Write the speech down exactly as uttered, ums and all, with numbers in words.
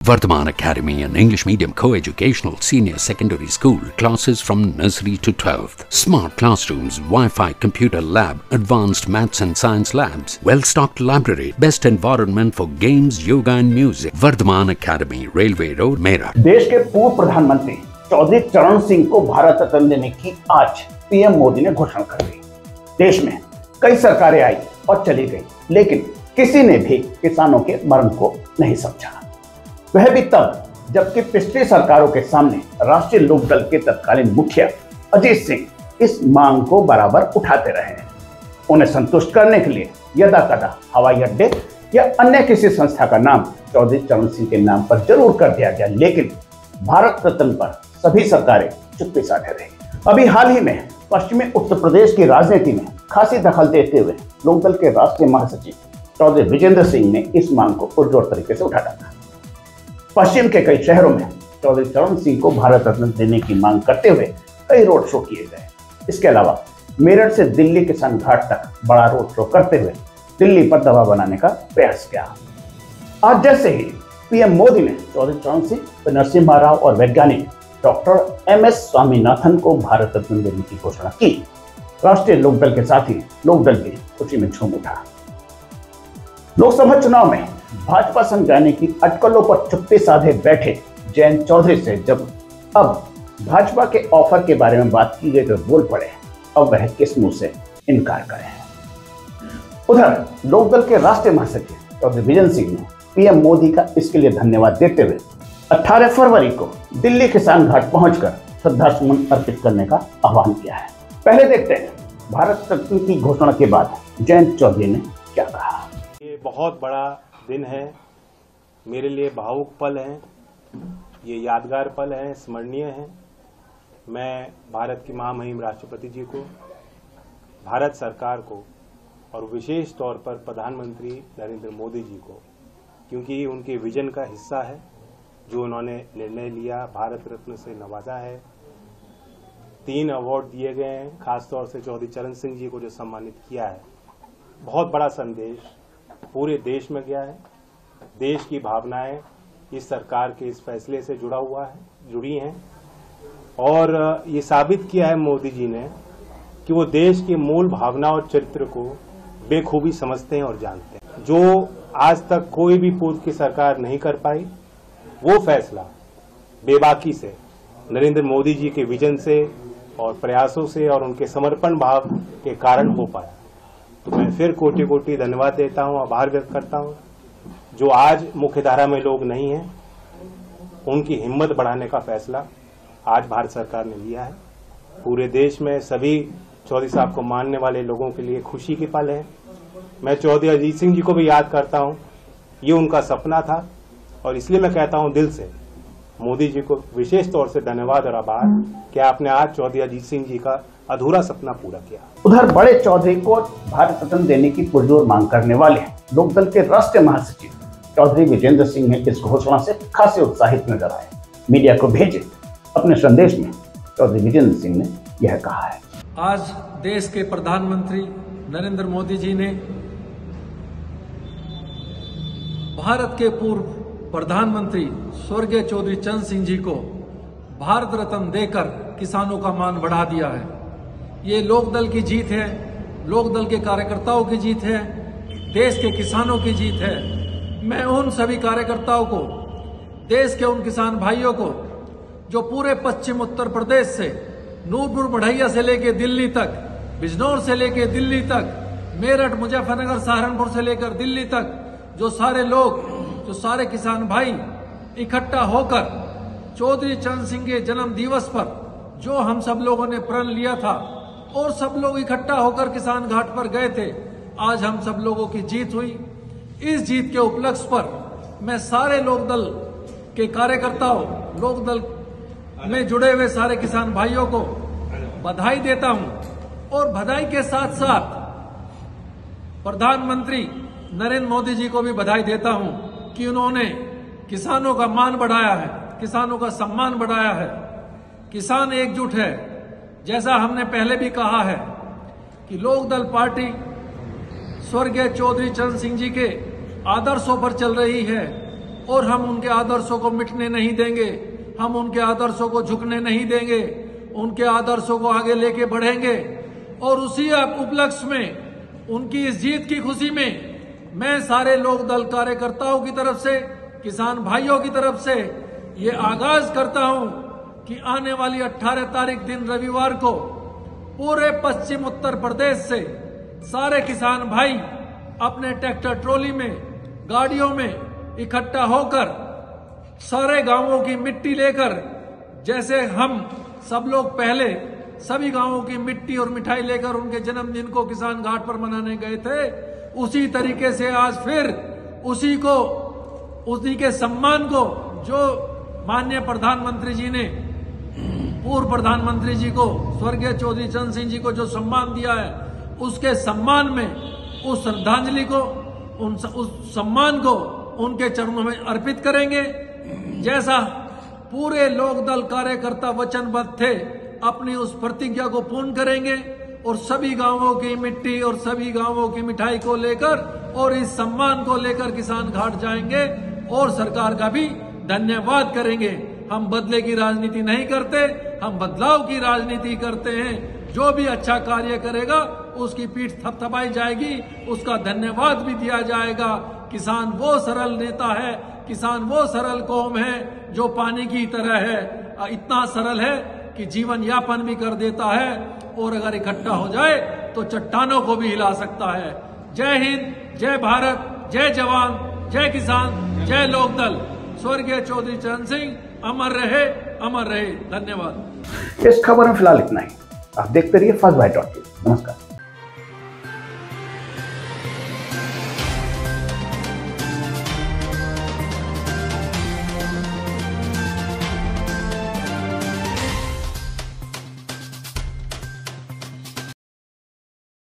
Vardhaman Academy, an English medium co-educational senior secondary school, classes from nursery to twelfth. Smart classrooms, Wi-Fi computer lab, advanced maths and science labs, well-stocked library, best environment for games, yoga and music. Vardhaman Academy, Railway Road, Meerut. देश के पूर्व प्रधानमंत्री चौधरी चरण सिंह को भारत रत्न देने की आज PM Modi ने घोषणा कर दी। देश में कई सरकारें आई और चली गई, लेकिन किसी ने भी किसानों के मर्म को नहीं समझा। वह भी तब जबकि पिछली सरकारों के सामने राष्ट्रीय लोकदल के तत्कालीन मुखिया अजीत सिंह इस मांग को बराबर उठाते रहे हैं। उन्हें संतुष्ट करने के लिए यदा कदा हवाई अड्डे या अन्य किसी संस्था का नाम चौधरी चरण सिंह के नाम पर जरूर कर दिया गया, लेकिन भारत रत्न पर सभी सरकारें चुप्पी साधे रही। अभी हाल ही में पश्चिमी उत्तर प्रदेश की राजनीति में खासी दखल देते हुए लोकदल के राष्ट्रीय महासचिव चौधरी विजेंद्र सिंह ने इस मांग को पुरजोर तरीके से उठा डाला। पश्चिम के कई शहरों में चौधरी चरण सिंह को भारत रत्न देने की मांग करते हुए कई रोड शो किए गए। इसके अलावा मेरठ से दिल्ली किसान घाट तक बड़ा रोड शो करते हुए दिल्ली पर दबाव बनाने का प्रयास किया। आज जैसे ही पीएम मोदी ने चौधरी चरण सिंह, नरसिम्हा राव और वैज्ञानिक डॉक्टर एम एस स्वामीनाथन को भारत रत्न देने की घोषणा की, राष्ट्रीय लोकदल के साथ ही लोकदल भी खुशी में झूम उठा। लोकसभा चुनाव में भाजपा संग जाने की अटकलों पर चुप्पी साधे बैठे जयंत चौधरी से जब अब भाजपा के ऑफर के बारे में बात की गई तो बोल पड़े, अब वह किस मुंह से इनकार करें। उधर लोकदल के राष्ट्रीय महासचिव चौधरी विजेंद्र सिंह ने पीएम मोदी का इसके लिए धन्यवाद देते हुए अठारह फरवरी को दिल्ली किसान घाट पहुंचकर श्रद्धासुमन अर्पित करने का आह्वान किया है। पहले देखते हैं भारत रत्न की घोषणा के बाद जयंत चौधरी ने क्या कहा। ये बहुत बड़ा दिन है, मेरे लिए भावुक पल है, ये यादगार पल है, स्मरणीय है। मैं भारत की महामहिम राष्ट्रपति जी को, भारत सरकार को और विशेष तौर पर प्रधानमंत्री नरेंद्र मोदी जी को, क्योंकि उनके विजन का हिस्सा है, जो उन्होंने निर्णय लिया, भारत रत्न से नवाजा है। तीन अवार्ड दिए गए हैं, खासतौर से चौधरी चरण सिंह जी को जो सम्मानित किया है। बहुत बड़ा संदेश पूरे देश में गया है। देश की भावनाएं इस सरकार के इस फैसले से जुड़ा हुआ है, जुड़ी हैं, और ये साबित किया है मोदी जी ने कि वो देश की मूल भावना और चरित्र को बेखूबी समझते हैं और जानते हैं। जो आज तक कोई भी पूर्व की सरकार नहीं कर पाई, वो फैसला बेबाकी से नरेंद्र मोदी जी के विजन से और प्रयासों से और उनके समर्पण भाव के कारण हो पाया। तो मैं फिर कोटि कोटि धन्यवाद देता हूं, आभार व्यक्त करता हूं। जो आज मुख्यधारा में लोग नहीं हैं, उनकी हिम्मत बढ़ाने का फैसला आज भारत सरकार ने लिया है। पूरे देश में सभी चौधरी साहब को मानने वाले लोगों के लिए खुशी की पल है। मैं चौधरी अजीत सिंह जी को भी याद करता हूं, ये उनका सपना था, और इसलिए मैं कहता हूं दिल से मोदी जी को विशेष तौर से धन्यवाद और आभार कि आपने आज चौधरी अजीत सिंह जी का अधूरा सपना पूरा किया। उधर बड़े चौधरी को भारत रत्न देने की पुरजोर मांग करने वाले लोकदल के राष्ट्रीय महासचिव चौधरी विजेंद्र सिंह ने इस घोषणा से खासे उत्साहित नजर आए। मीडिया को भेजे अपने संदेश में चौधरी विजेंद्र सिंह ने यह कहा है। आज देश के प्रधानमंत्री नरेंद्र मोदी जी ने भारत के पूर्व प्रधानमंत्री स्वर्गीय चौधरी चरण सिंह जी को भारत रत्न देकर किसानों का मान बढ़ा दिया है। ये लोकदल की जीत है, लोकदल के कार्यकर्ताओं की जीत है, देश के किसानों की जीत है। मैं उन सभी कार्यकर्ताओं को, देश के उन किसान भाइयों को जो पूरे पश्चिम उत्तर प्रदेश से नूरपुर बढ़ैया से लेकर दिल्ली तक, बिजनौर से लेकर दिल्ली तक, मेरठ, मुजफ्फरनगर, सहारनपुर से लेकर दिल्ली तक, जो सारे लोग, जो सारे किसान भाई इकट्ठा होकर चौधरी चरण सिंह के जन्म दिवस पर जो हम सब लोगों ने प्रण लिया था और सब लोग इकट्ठा होकर किसान घाट पर गए थे, आज हम सब लोगों की जीत हुई। इस जीत के उपलक्ष्य पर मैं सारे लोकदल के कार्यकर्ताओं, लोकदल में जुड़े हुए सारे किसान भाइयों को बधाई देता हूं और बधाई के साथ साथ प्रधानमंत्री नरेंद्र मोदी जी को भी बधाई देता हूं कि उन्होंने किसानों का मान बढ़ाया है, किसानों का सम्मान बढ़ाया है। किसान एकजुट है। जैसा हमने पहले भी कहा है कि लोकदल पार्टी स्वर्गीय चौधरी चरण सिंह जी के आदर्शों पर चल रही है। और हम उनके आदर्शों को मिटने नहीं देंगे, हम उनके आदर्शों को झुकने नहीं देंगे, उनके आदर्शों को आगे लेके बढ़ेंगे। और उसी उपलक्ष्य में, उनकी इस जीत की खुशी में मैं सारे लोक दल कार्यकर्ताओं की तरफ से, किसान भाइयों की तरफ से ये आगाज करता हूं कि आने वाली अठारह तारीख दिन रविवार को पूरे पश्चिम उत्तर प्रदेश से सारे किसान भाई अपने ट्रैक्टर ट्रॉली में, गाड़ियों में इकट्ठा होकर सारे गांवों की मिट्टी लेकर, जैसे हम सब लोग पहले सभी गांवों की मिट्टी और मिठाई लेकर उनके जन्मदिन को किसान घाट पर मनाने गए थे, उसी तरीके से आज फिर उसी को, उसी के सम्मान को जो माननीय प्रधानमंत्री जी ने, पूर्व प्रधानमंत्री जी को, स्वर्गीय चौधरी चरण सिंह जी को जो सम्मान दिया है, उसके सम्मान में, उस श्रद्धांजलि को, उन उस सम्मान को उनके चरणों में अर्पित करेंगे। जैसा पूरे लोकदल कार्यकर्ता वचनबद्ध थे, अपनी उस प्रतिज्ञा को पूर्ण करेंगे और सभी गांवों की मिट्टी और सभी गांवों की मिठाई को लेकर और इस सम्मान को लेकर किसान घाट जाएंगे और सरकार का भी धन्यवाद करेंगे। हम बदले की राजनीति नहीं करते, हम बदलाव की राजनीति करते हैं। जो भी अच्छा कार्य करेगा उसकी पीठ थपथपाई जाएगी, उसका धन्यवाद भी दिया जाएगा। किसान वो सरल नेता है, किसान वो सरल कौम है जो पानी की तरह है, इतना सरल है कि जीवन यापन भी कर देता है और अगर इकट्ठा हो जाए तो चट्टानों को भी हिला सकता है। जय हिंद, जय भारत, जय जवान, जय किसान, जय लोकदल। स्वर्गीय चौधरी चरण सिंह अमर रहे, अमर रहे। धन्यवाद। इस खबर में फिलहाल इतना ही। आप देखते रहिए फर्स्ट बाइट डॉट न्यूज़। नमस्कार।